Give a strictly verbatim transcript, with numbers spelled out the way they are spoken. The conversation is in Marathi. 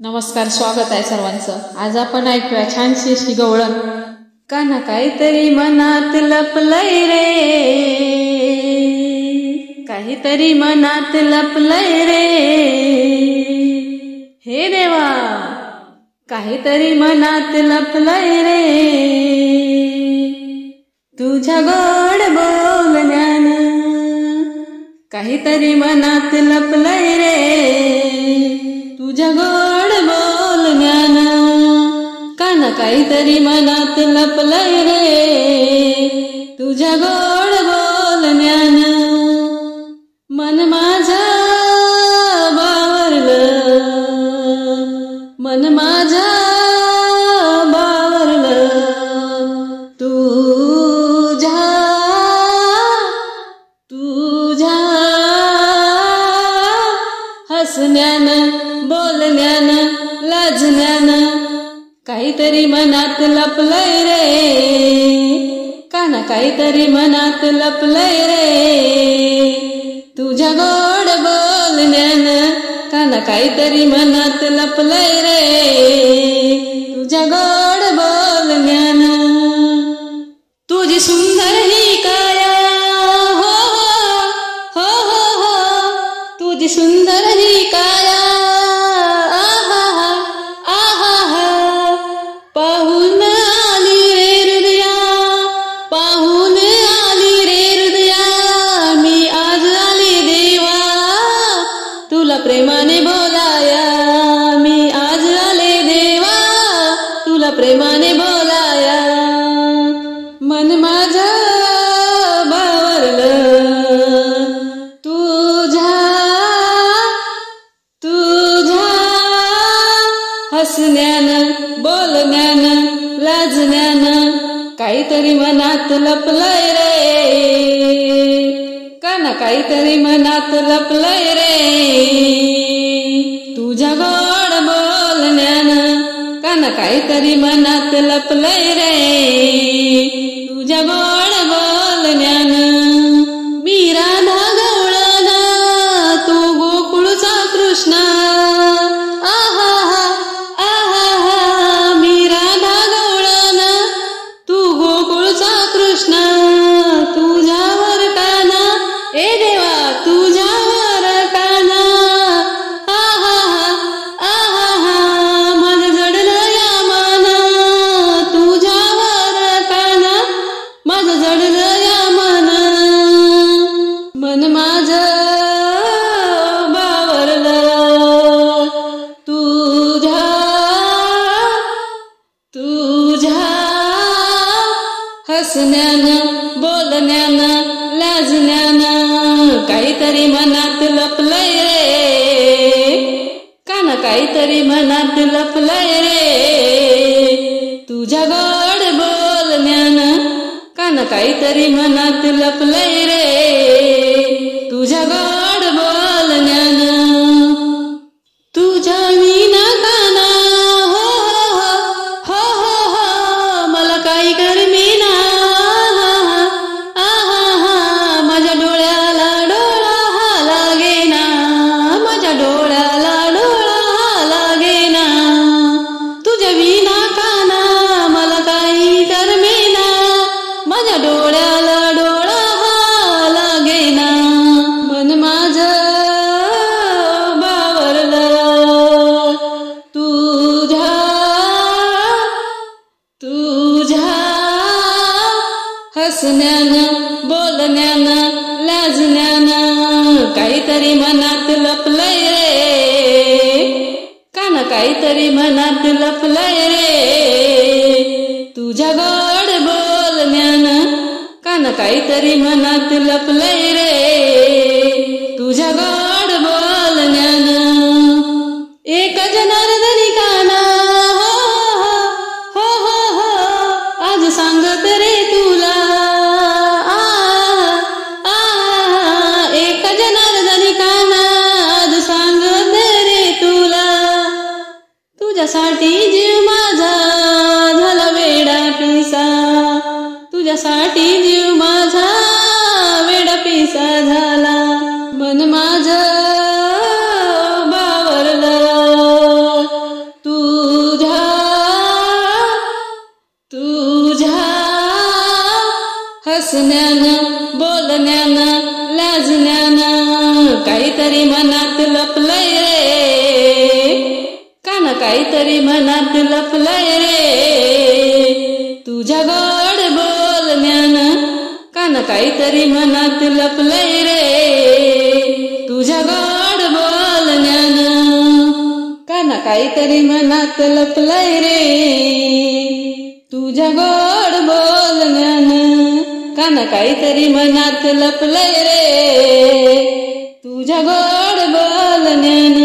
नमस्कार, स्वागत आहे सर्वांचं. आज आपण ऐकूया छानशी अशी गवळण. काना काहीतरी मनात लपलय रे, काहीतरी मनात लपलय रे, हे देवा काहीतरी मनात लपलय रे, तुझ्या गोड बोलण्यान काहीतरी मनात लपलय रे, तुझ्या गोड बोलण्यान काना काहीतरी मनात लपलय रे, तुझ्या गोड बोलण्यान मन माझं बावरलं, मन माझं बावरलं, तुझ्या तुझ्या हसण्यान बोलण्यान लाजण्यान काहीतरी मनात लपलय रे, काना काहीतरी मनात लपलय रे, तुझ्या गोड बोलण्यान काना काहीतरी मनात लपलय रे, तुझ्या गोड बोलण्यान तुझी सुंदर ही काया, हो हो हो हो तुझी सुंदर ही काया, पाहून आली रे हृदया, पाहून आली रे हृदया, मी आज आली देवा तुला प्रेमाने बोलाया, मी आज आले देवा तुला प्रेमाने बोलाया, मन माझं बावरलं, तुझ्या तुझ्या हसण्यान बोलण्यान लाजण्यान काहीतरी मनात लपलय रे, काना काहीतरी मनात लपलय रे, तुझ्या गोड बोलण्यान काना काहीतरी मनात लपलय रे, तुझ्या गोड बोलण्यान मी राधा गवळण तू गोकुळचा कृष्ण, कृष्ण तुझ्यावर काना, ए देवा तुझ्यावर काना, आहा आहा मन जडलं या मन, तुझ्यावर काना माझ जडलं या मन, मन माझं बावरलं, तुझ्या तुझ्या हसण्यान बोलण्यान लाजण्यान काहीतरी मनात लपलय रे, काना काहीतरी मनात लपलय रे, तुझ्या गोड बोलण्यान काना काहीतरी मनात लपलय रे, तुझ्या गोड बोलण्यान तुझ्या विना काना, हो हो हो हो मला काही करमेना, माझ्या डोळ्याला डोळा हा लागेना, माझ्या डोळ्याला डोळा हा लागेना, तुझ्या विना काना मला काही करमेना, माझ्या डोळ्याला डोळा हा लागेना, मन माझं बावरलं, तुझ्या तुझ्या हसण्यान बोलण्यान लाजण्यान काहीतरी मनात लपलय रे, काना काहीतरी मनात लपलय रे, तुझ्या गोड बोलण्यान काना काहीतरी मनात लपलय रे, तुझ्या गोड बोलण्यान एक जनार्दनी काना, हो हो हो हो आज सांगत रे तुला, एक जनार्दनी काना आज सांगत रे तुला, तुझ्यासाठी जीव माझा झाला वेडा पिसा, तुझ्यासाठी जीव माझा वेडा पिसा झाला, मन माझं हसण्यानं बोलण्यानं लाजण्यानं काहीतरी मनात लपलंय रे, कान काहीतरी मनात लपलंय रे. तुझ्या गोड बोलण्यानं कान काहीतरी मनात लपलंय रे. तुझ्या गोड बोलण्यानं कान काहीतरी मनात लपलंय रे. तुझ्या गोड बोलण्यानं कान काहीतरी मनात लपलंय रे. तुझ्या गोड बोलण्यानं